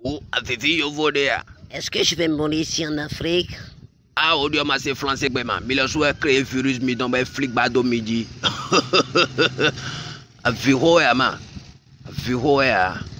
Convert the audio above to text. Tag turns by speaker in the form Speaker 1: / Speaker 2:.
Speaker 1: Oh, Afifi, yo vode.
Speaker 2: Est-ce que je vais mourir ici en Afrique?
Speaker 1: Ah, au dieu, ma c'est français, ma. Mais le soir, créé furieux, mi dans flic bado midi. Afifi, ma. Afifi,